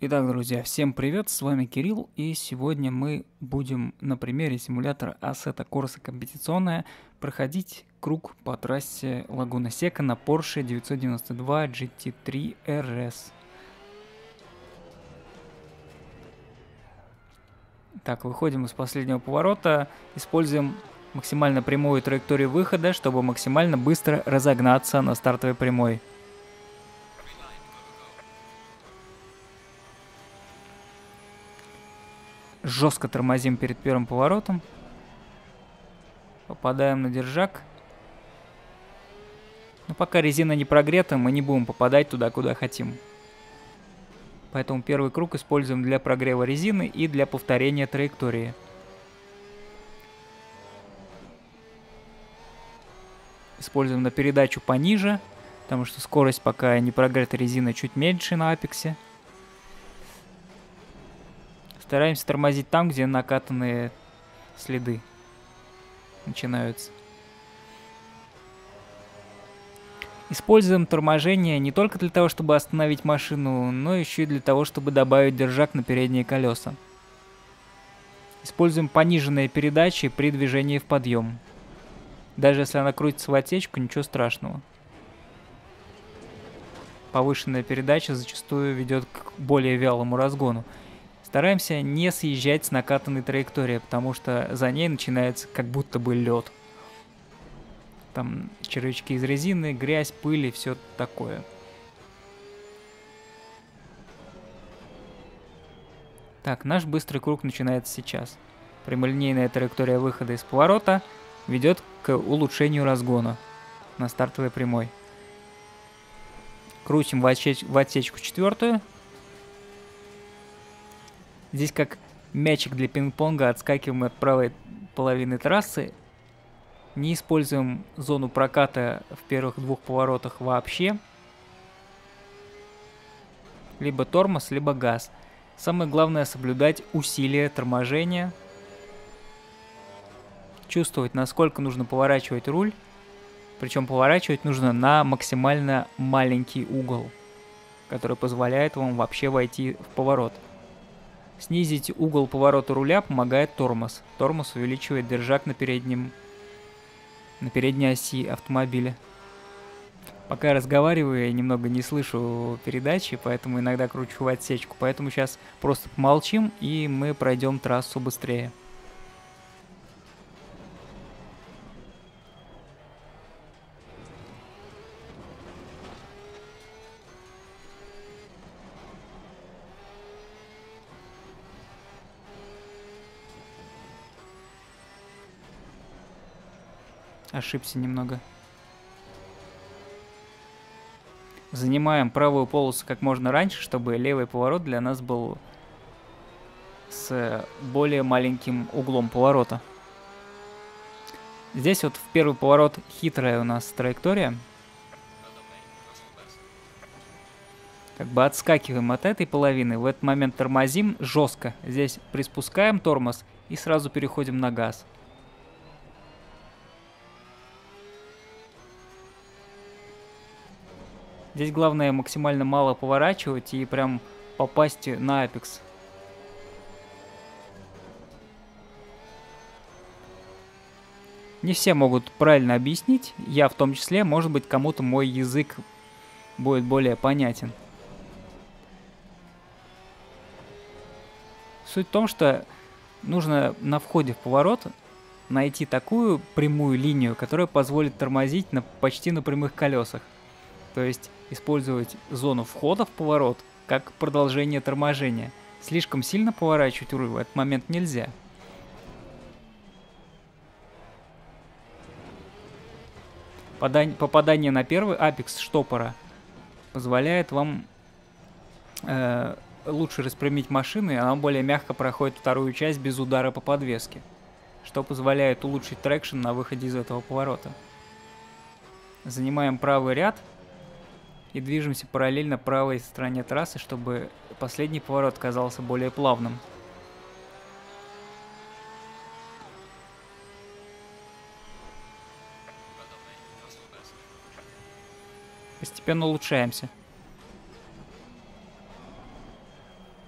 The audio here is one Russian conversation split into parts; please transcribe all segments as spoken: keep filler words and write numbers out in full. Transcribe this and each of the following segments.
Итак, друзья, всем привет, с вами Кирилл, и сегодня мы будем на примере симулятора Assetto Corsa Competizione проходить круг по трассе Лагуна Сека на Porsche девятьсот девяносто два джи ти три эр эс. Так, выходим из последнего поворота, используем максимально прямую траекторию выхода, чтобы максимально быстро разогнаться на стартовой прямой. Жестко тормозим перед первым поворотом. Попадаем на держак. Но пока резина не прогрета, мы не будем попадать туда, куда хотим. Поэтому первый круг используем для прогрева резины и для повторения траектории. Используем на передачу пониже, потому что скорость, пока не прогрета резина, чуть меньше на апексе. Стараемся тормозить там, где накатанные следы начинаются. Используем торможение не только для того, чтобы остановить машину, но еще и для того, чтобы добавить держак на передние колеса. Используем пониженные передачи при движении в подъем. Даже если она крутится в отсечку, ничего страшного. Повышенная передача зачастую ведет к более вялому разгону. Стараемся не съезжать с накатанной траектории, потому что за ней начинается как будто бы лед. Там червячки из резины, грязь, пыль и все такое. Так, наш быстрый круг начинается сейчас. Прямолинейная траектория выхода из поворота ведет к улучшению разгона на стартовой прямой. Крутим в, отсеч в отсечку четвертую. Здесь как мячик для пинг-понга отскакиваем от правой половины трассы. Не используем зону проката в первых двух поворотах вообще. Либо тормоз, либо газ. Самое главное соблюдать усилие торможения. Чувствовать, насколько нужно поворачивать руль. Причем поворачивать нужно на максимально маленький угол, который позволяет вам вообще войти в поворот. Снизить угол поворота руля помогает тормоз. Тормоз увеличивает держак на переднем, на передней оси автомобиля. Пока я разговариваю, я немного не слышу передачи, поэтому иногда кручу в отсечку. Поэтому сейчас просто помолчим, и мы пройдем трассу быстрее. Ошибся немного. Занимаем правую полосу как можно раньше, чтобы левый поворот для нас был с более маленьким углом поворота. Здесь вот в первый поворот хитрая у нас траектория. Как бы отскакиваем от этой половины, в этот момент тормозим жестко. Здесь приспускаем тормоз и сразу переходим на газ. Здесь главное максимально мало поворачивать и прям попасть на апекс. Не все могут правильно объяснить, я в том числе, может быть, кому-то мой язык будет более понятен. Суть в том, что нужно на входе в поворот найти такую прямую линию, которая позволит тормозить на, почти на прямых колесах. То есть использовать зону входа в поворот как продолжение торможения. Слишком сильно поворачивать руль в этот момент нельзя. Попадание на первый апекс штопора позволяет вам э, лучше распрямить машину, и она более мягко проходит вторую часть без удара по подвеске, что позволяет улучшить трекшн на выходе из этого поворота. Занимаем правый ряд и движемся параллельно правой стороне трассы, чтобы последний поворот казался более плавным. Постепенно улучшаемся.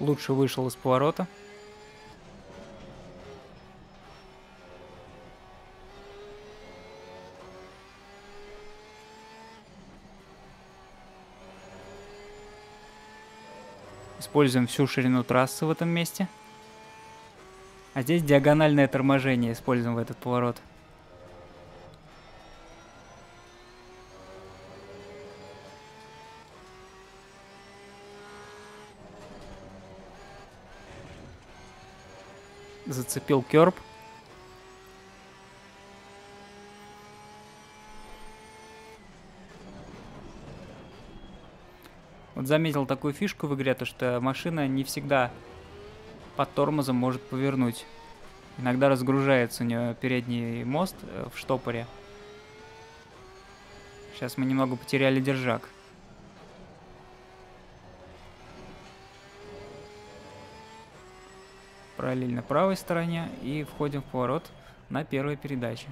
лучше вышел из поворота. Используем всю ширину трассы в этом месте. А здесь диагональное торможение используем в этот поворот. Зацепил керб. Вот заметил такую фишку в игре, то что машина не всегда под тормозом может повернуть. Иногда разгружается у нее передний мост в штопоре. Сейчас мы немного потеряли держак. Параллельно правой стороне и входим в поворот на первой передаче.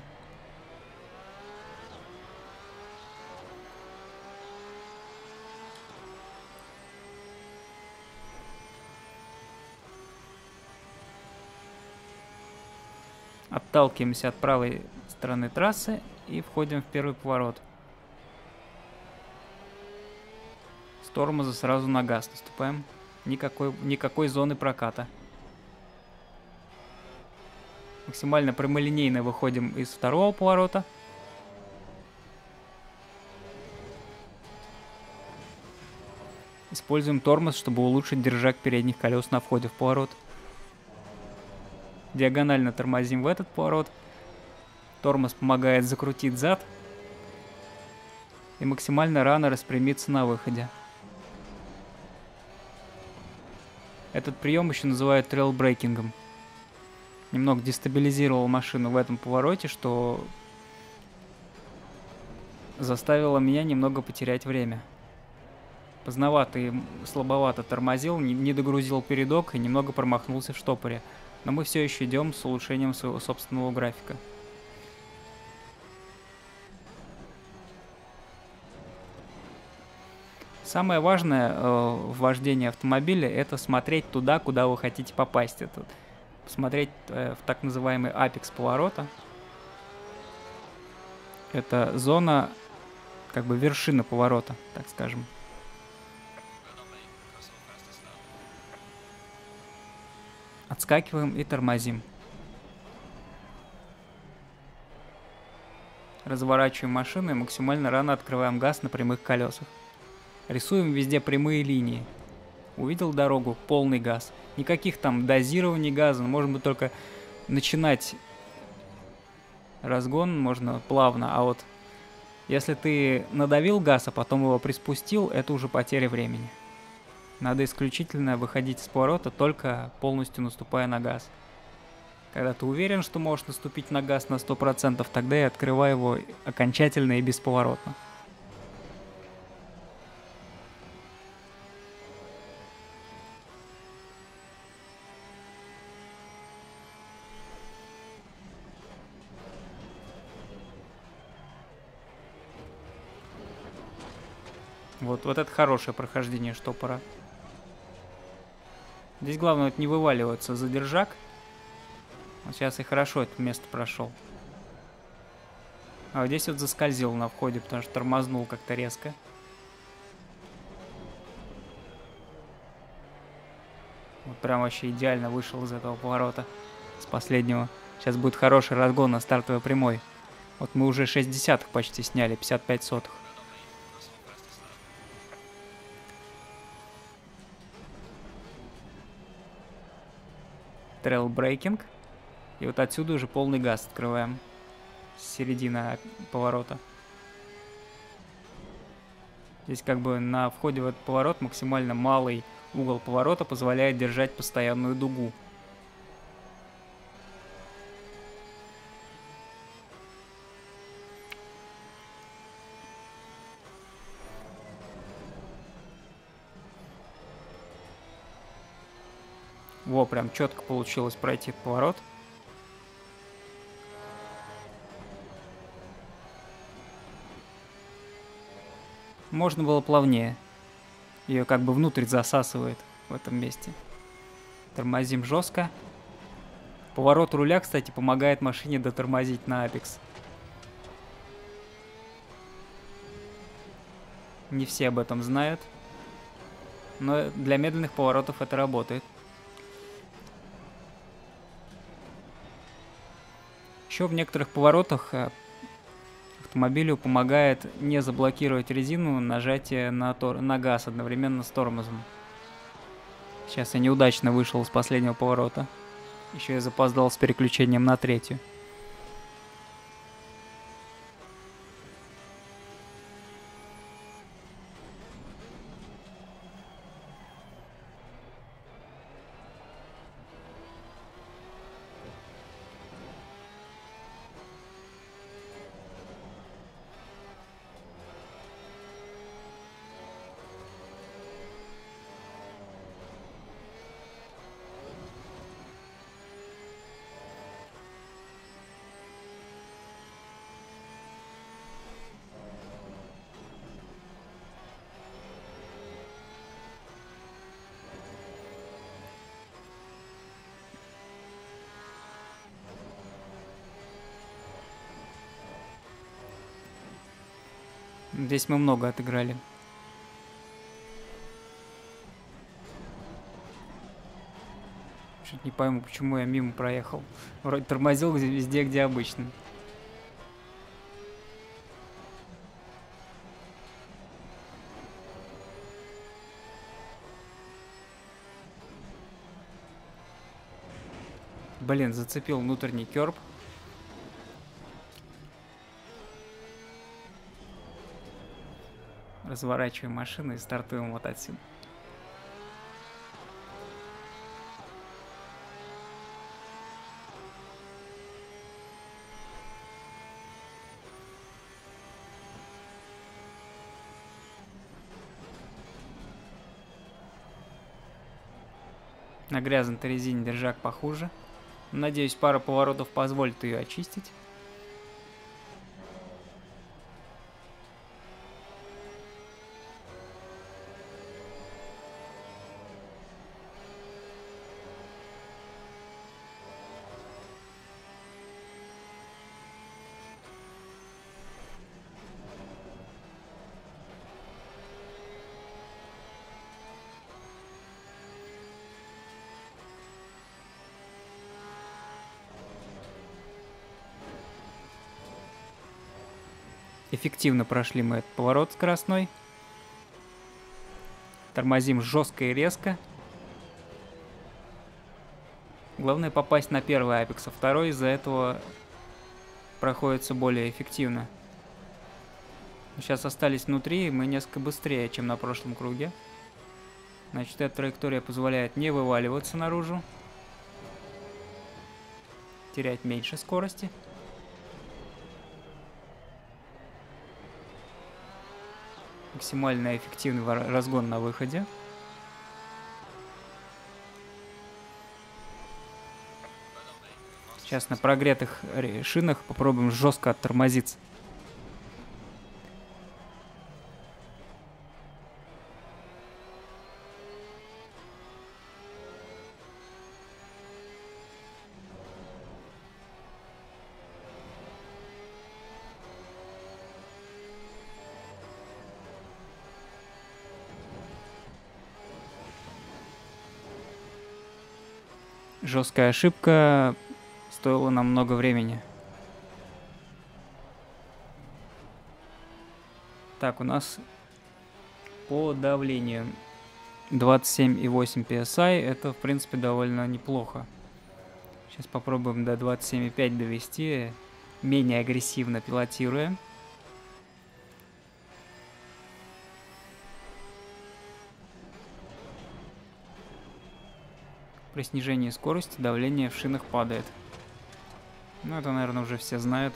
Отталкиваемся от правой стороны трассы и входим в первый поворот. С тормоза сразу на газ наступаем. Никакой, никакой зоны проката. Максимально прямолинейно выходим из второго поворота. Используем тормоз, чтобы улучшить держак передних колес на входе в поворот. Диагонально тормозим в этот поворот. Тормоз помогает закрутить зад. И максимально рано распрямиться на выходе. Этот прием еще называют трейл-брейкингом. Немного дестабилизировал машину в этом повороте, что заставило меня немного потерять время. Поздновато и слабовато тормозил, не догрузил передок и немного промахнулся в штопоре. Но мы все еще идем с улучшением своего собственного графика. Самое важное э, в вождении автомобиля — это смотреть туда, куда вы хотите попасть. Это смотреть э, в так называемый апекс поворота. Это зона, как бы вершина поворота, так скажем. Отскакиваем и тормозим. Разворачиваем машину и максимально рано открываем газ на прямых колесах. Рисуем везде прямые линии. Увидел дорогу, полный газ. Никаких там дозирований газа, можно только начинать разгон, можно плавно. А вот если ты надавил газ, а потом его приспустил, это уже потеря времени. Надо исключительно выходить из поворота, только полностью наступая на газ. Когда ты уверен, что можешь наступить на газ на сто процентов, тогда и открывай его окончательно и бесповоротно. Вот, вот это хорошее прохождение штопора. Здесь главное вот не вываливаться за держак. Вот сейчас и хорошо это место прошел. А вот здесь вот заскользил на входе, потому что тормознул как-то резко. Вот прям вообще идеально вышел из этого поворота. С последнего. Сейчас будет хороший разгон на стартовой прямой. Вот мы уже шесть десятых почти сняли, пятьдесят пять сотых. Трейл-брейкинг. И вот отсюда уже полный газ открываем. С середины поворота. Здесь как бы на входе в этот поворот максимально малый угол поворота позволяет держать постоянную дугу. Во, прям четко получилось пройти этот поворот. Можно было плавнее. Ее как бы внутрь засасывает в этом месте. Тормозим жестко. Поворот руля, кстати, помогает машине дотормозить на апекс. Не все об этом знают. Но для медленных поворотов это работает. Еще в некоторых поворотах автомобилю помогает не заблокировать резину нажатие на, тор на газ одновременно с тормозом. Сейчас я неудачно вышел с последнего поворота. Еще я запоздал с переключением на третью. Здесь мы много отыграли. Чуть не пойму, почему я мимо проехал. Вроде тормозил везде, где обычно. Блин, зацепил внутренний керб. Разворачиваем машину и стартуем вот отсюда. На грязной резине держак похуже. Надеюсь, пара поворотов позволит ее очистить. Эффективно прошли мы этот поворот скоростной. Тормозим жестко и резко. Главное попасть на первый апекс, а второй из-за этого проходится более эффективно. Сейчас остались внутри, мы несколько быстрее, чем на прошлом круге. Значит, эта траектория позволяет не вываливаться наружу. Терять меньше скорости. Максимально эффективный разгон на выходе. Сейчас на прогретых шинах попробуем жестко оттормозиться. Жесткая ошибка стоила нам много времени. Так, у нас по давлению двадцать семь и восемь пи эс ай. Это, в принципе, довольно неплохо. Сейчас попробуем до двадцать семь и пять довести, менее агрессивно пилотируя. При снижении скорости давление в шинах падает. Ну, это, наверное, уже все знают.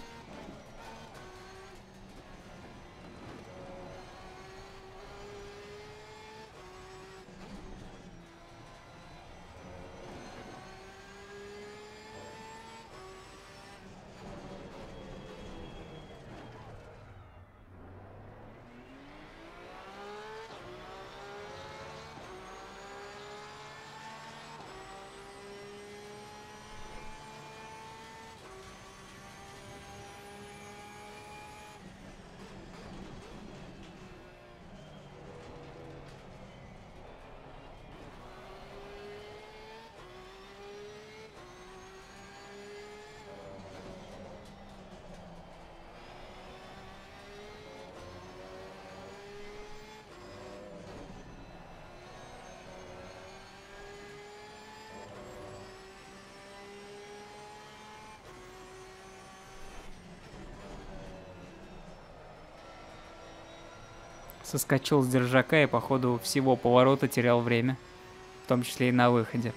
соскочил с держака и по ходу всего поворота терял время, в том числе и на выходе.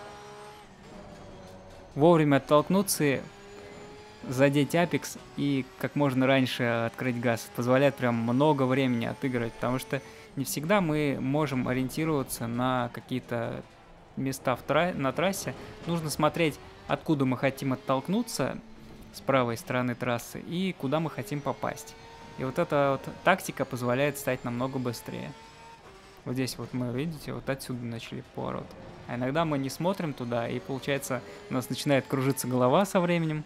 Вовремя оттолкнуться, задеть апекс и как можно раньше открыть газ позволяет прям много времени отыгрывать, потому что не всегда мы можем ориентироваться на какие-то места в тра- на трассе. Нужно смотреть, откуда мы хотим оттолкнуться с правой стороны трассы и куда мы хотим попасть. И вот эта вот тактика позволяет стать намного быстрее. Вот здесь вот мы, видите, вот отсюда начали поворот. А иногда мы не смотрим туда, и получается у нас начинает кружиться голова со временем.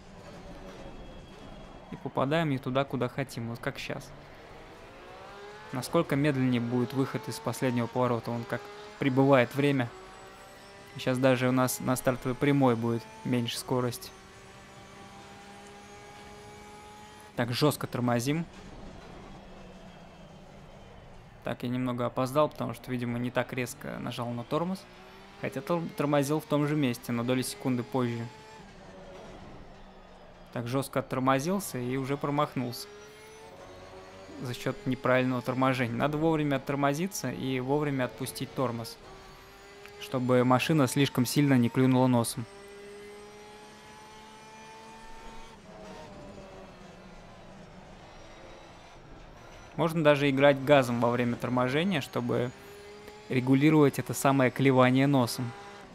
И попадаем не туда, куда хотим, вот как сейчас. Насколько медленнее будет выход из последнего поворота, он как прибывает время. Сейчас даже у нас на стартовой прямой будет меньше скорость. Так, жестко тормозим. Так, я немного опоздал, потому что, видимо, не так резко нажал на тормоз. Хотя тормозил в том же месте, на доли секунды позже. Так, жестко оттормозился и уже промахнулся. За счет неправильного торможения. Надо вовремя оттормозиться и вовремя отпустить тормоз, чтобы машина слишком сильно не клюнула носом. Можно даже играть газом во время торможения, чтобы регулировать это самое клевание носом.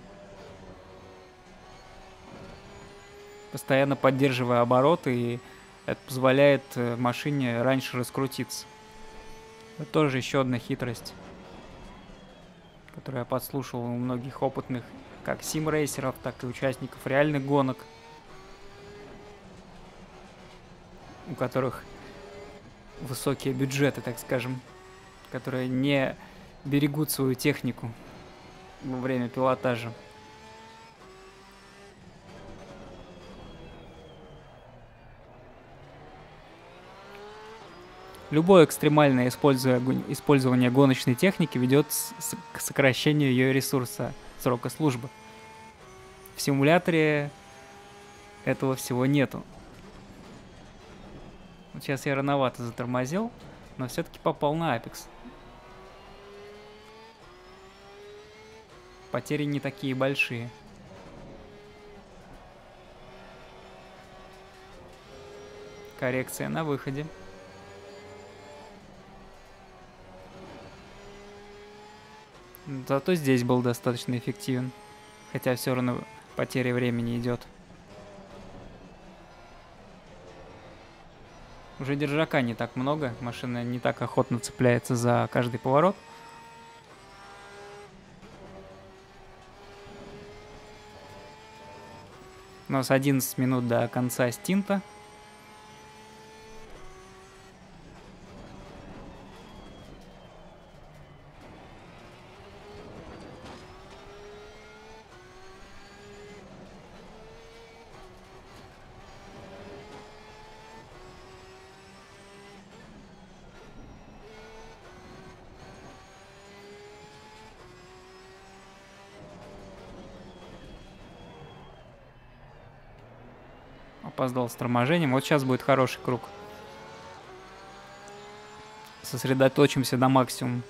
Постоянно поддерживая обороты, и это позволяет машине раньше раскрутиться. Это тоже еще одна хитрость, которую я подслушал у многих опытных как симрейсеров, так и участников реальных гонок, у которых высокие бюджеты, так скажем, которые не берегут свою технику во время пилотажа. Любое экстремальное использование гоночной техники ведет к сокращению ее ресурса, срока службы. В симуляторе этого всего нету. Вот сейчас я рановато затормозил, но все-таки попал на апекс. Потери не такие большие. Коррекция на выходе. Зато здесь был достаточно эффективен. Хотя все равно потеря времени идет. Уже держака не так много. Машина не так охотно цепляется за каждый поворот. У нас одиннадцать минут до конца стинта. Опоздал с торможением. Вот сейчас будет хороший круг. Сосредоточимся на максимум.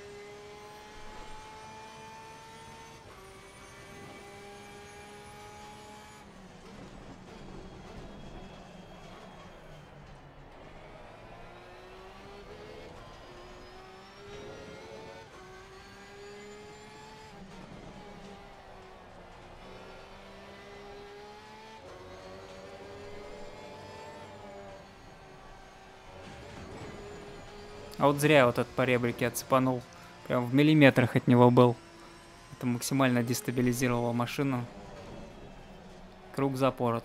А вот зря вот этот по ребрике отцепанул. Прям в миллиметрах от него был. Это максимально дестабилизировало машину. Круг запорот.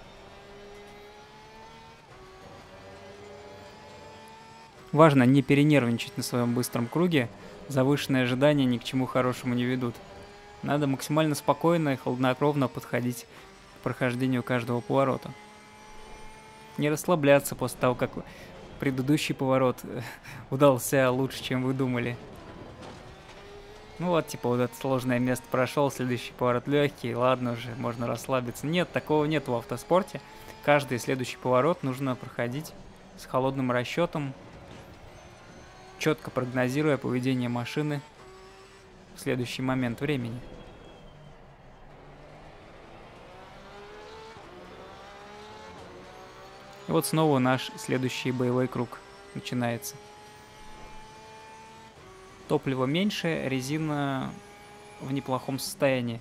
Важно не перенервничать на своем быстром круге. Завышенные ожидания ни к чему хорошему не ведут. Надо максимально спокойно и хладнокровно подходить к прохождению каждого поворота. Не расслабляться после того, как предыдущий поворот удался лучше, чем вы думали. Ну вот, типа, вот это сложное место прошел, следующий поворот легкий, ладно уже, можно расслабиться. Нет, такого нет в автоспорте. Каждый следующий поворот нужно проходить с холодным расчетом. четко прогнозируя поведение машины в следующий момент времени. И вот снова наш следующий боевой круг начинается. Топлива меньше, резина в неплохом состоянии.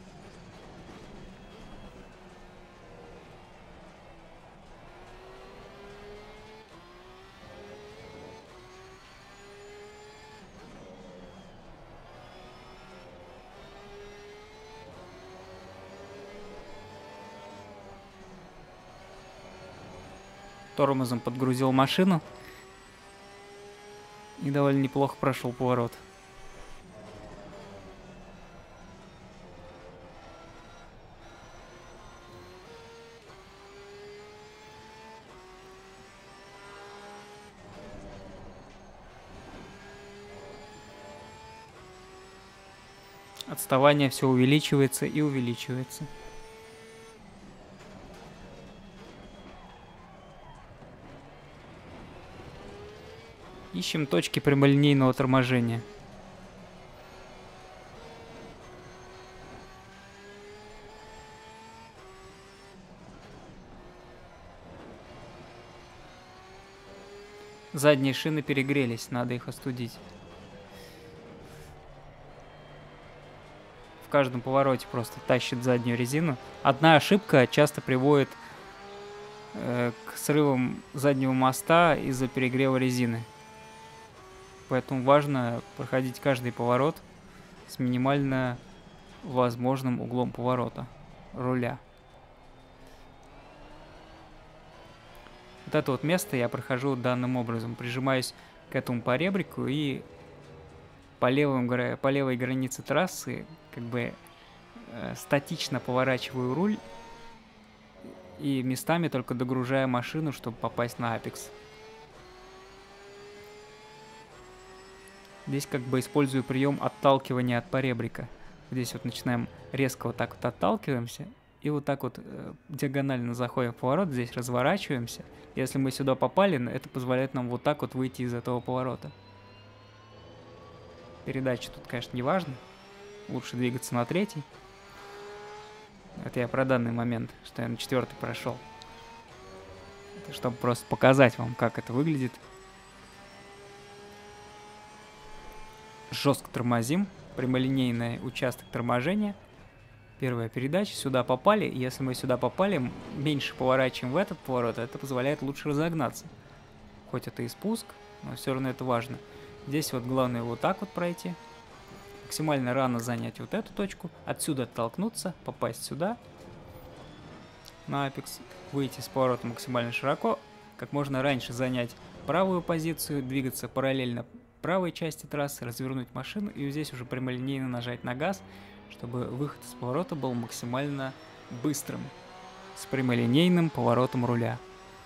Тормозом подгрузил машину и довольно неплохо прошел поворот. Отставание все увеличивается и увеличивается. Ищем точки прямолинейного торможения. Задние шины перегрелись, надо их остудить. В каждом повороте просто тащит заднюю резину. Одна ошибка часто приводит э, к срывам заднего моста из-за перегрева резины. Поэтому важно проходить каждый поворот с минимально возможным углом поворота руля. Вот это вот место я прохожу данным образом. Прижимаюсь к этому поребрику и по, левым, по левой границе трассы как бы э, статично поворачиваю руль и местами только догружаю машину, чтобы попасть на апекс. Здесь как бы использую прием отталкивания от поребрика. Здесь вот начинаем резко вот так вот отталкиваемся. И вот так вот э, диагонально заходим в поворот. Здесь разворачиваемся. Если мы сюда попали, это позволяет нам вот так вот выйти из этого поворота. Передача тут, конечно, не важно. Лучше двигаться на третий. Это я про данный момент, что я на четвертый прошел. Это чтобы просто показать вам, как это выглядит. Жестко тормозим, прямолинейный участок торможения. Первая передача, сюда попали. Если мы сюда попали, меньше поворачиваем в этот поворот, это позволяет лучше разогнаться. Хоть это и спуск, но все равно это важно. Здесь вот главное вот так вот пройти. Максимально рано занять вот эту точку. Отсюда оттолкнуться, попасть сюда. На апекс. Выйти с поворота максимально широко. Как можно раньше занять правую позицию, двигаться параллельно правой части трассы, развернуть машину и здесь уже прямолинейно нажать на газ, чтобы выход из поворота был максимально быстрым, с прямолинейным поворотом руля.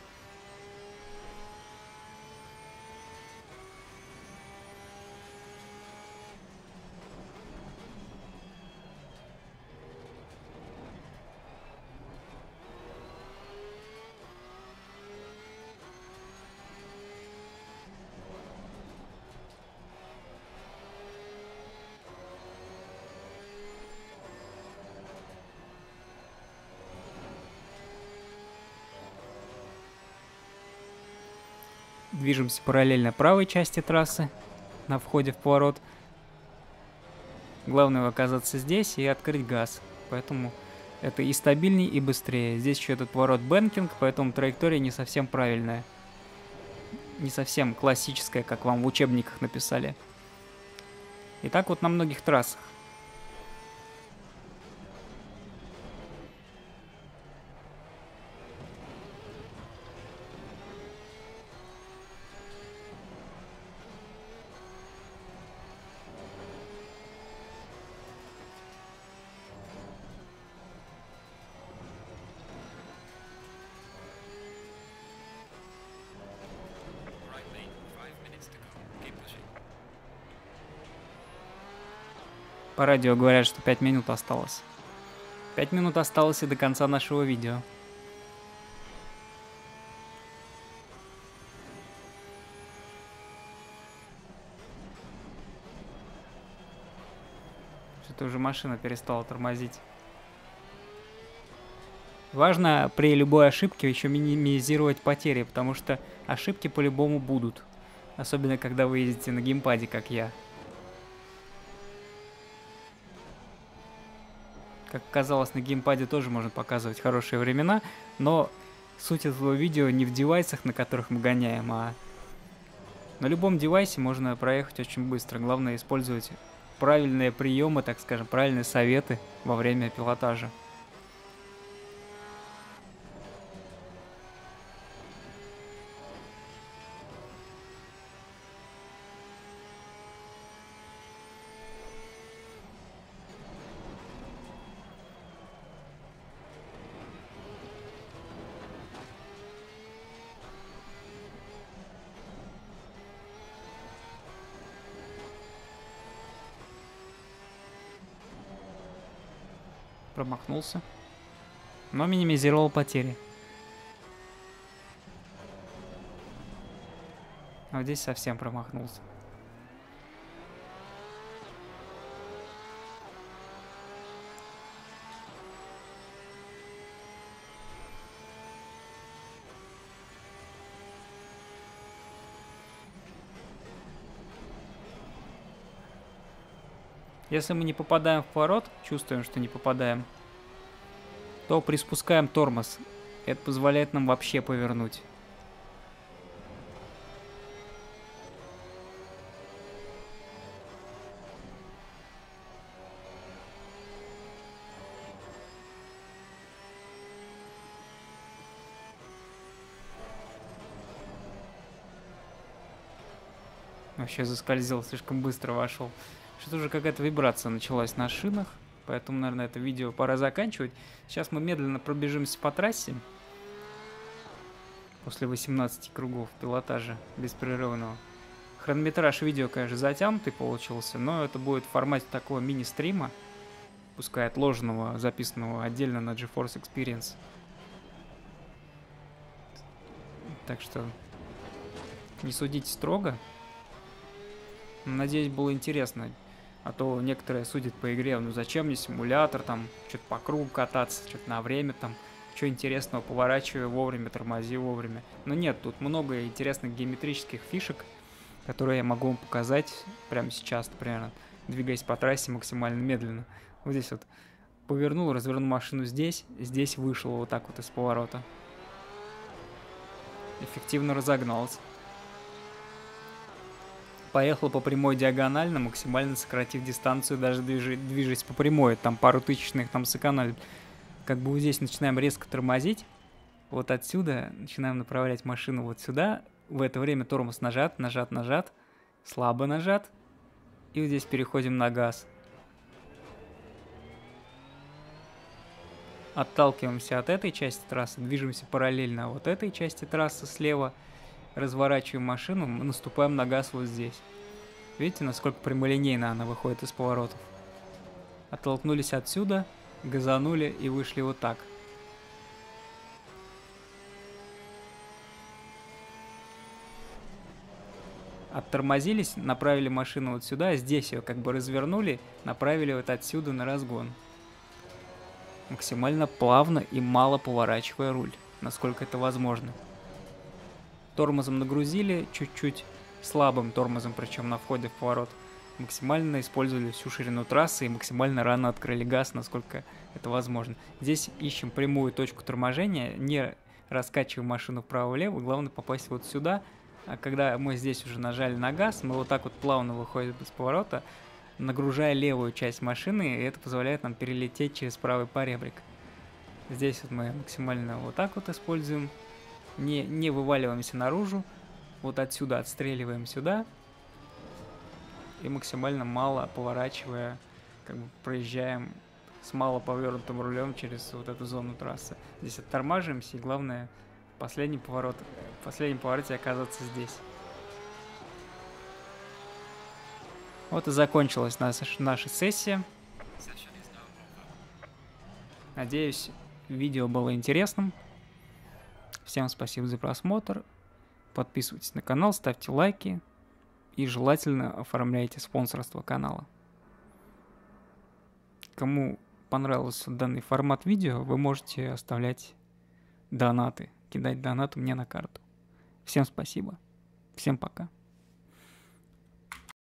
Движемся параллельно правой части трассы на входе в поворот. Главное оказаться здесь и открыть газ. Поэтому это и стабильнее, и быстрее. Здесь еще этот поворот бэнкинг, поэтому траектория не совсем правильная. Не совсем классическая, как вам в учебниках написали. И так вот на многих трассах. По радио говорят, что пять минут осталось. пять минут осталось и до конца нашего видео. Это уже машина перестала тормозить. Важно при любой ошибке еще минимизировать потери, потому что ошибки по-любому будут. Особенно, когда вы ездите на геймпаде, как я. Как оказалось, на геймпаде тоже можно показывать хорошие времена, но суть этого видео не в девайсах, на которых мы гоняем, а на любом девайсе можно проехать очень быстро. Главное использовать правильные приемы, так скажем, правильные советы во время пилотажа. Промахнулся, но минимизировал потери. А здесь совсем промахнулся. Если мы не попадаем в поворот, чувствуем, что не попадаем, то приспускаем тормоз. Это позволяет нам вообще повернуть. Вообще заскользил, слишком быстро вошел. Что-то уже какая-то вибрация началась на шинах, поэтому, наверное, это видео пора заканчивать. Сейчас мы медленно пробежимся по трассе. После восемнадцати кругов пилотажа беспрерывного. Хронометраж видео, конечно, затянутый получился, но это будет в формате такого мини-стрима, пускай отложенного, записанного отдельно на GeForce Experience. Так что не судите строго. Надеюсь, было интересно. А то некоторые судят по игре, ну зачем мне симулятор, там, что-то по кругу кататься, что-то на время, там, что интересного, поворачивай вовремя, тормози вовремя. Но нет, тут много интересных геометрических фишек, которые я могу вам показать прямо сейчас, например, двигаясь по трассе максимально медленно. Вот здесь вот повернул, развернул машину здесь, здесь вышел вот так вот из поворота. Эффективно разогнался. Поехал по прямой диагонально, максимально сократив дистанцию, даже движаясь по прямой, там пару тысячных там сэкономили. Как бы вот здесь начинаем резко тормозить, вот отсюда начинаем направлять машину вот сюда, в это время тормоз нажат, нажат, нажат, слабо нажат, и вот здесь переходим на газ. Отталкиваемся от этой части трассы, движемся параллельно вот этой части трассы слева, разворачиваем машину, мы наступаем на газ вот здесь. Видите, насколько прямолинейно она выходит из поворотов. Оттолкнулись отсюда, газанули и вышли вот так. Оттормозились, направили машину вот сюда, здесь ее как бы развернули, направили вот отсюда на разгон. Максимально плавно и мало поворачивая руль, насколько это возможно. Тормозом нагрузили, чуть-чуть слабым тормозом, причем на входе в поворот. Максимально использовали всю ширину трассы и максимально рано открыли газ, насколько это возможно. Здесь ищем прямую точку торможения, не раскачиваем машину вправо-влево, главное попасть вот сюда. А когда мы здесь уже нажали на газ, мы вот так вот плавно выходим из поворота, нагружая левую часть машины, и это позволяет нам перелететь через правый поребрик. Здесь вот мы максимально вот так вот используем. Не, не вываливаемся наружу, вот отсюда отстреливаем сюда и максимально мало поворачивая, как бы проезжаем с мало повернутым рулем через вот эту зону трассы. Здесь оттормаживаемся и главное последний поворот, в последнем повороте оказаться здесь. Вот и закончилась наша, наша сессия. Надеюсь, видео было интересным. Всем спасибо за просмотр. Подписывайтесь на канал, ставьте лайки и желательно оформляйте спонсорство канала. Кому понравился данный формат видео, вы можете оставлять донаты, кидать донаты мне на карту. Всем спасибо. Всем пока.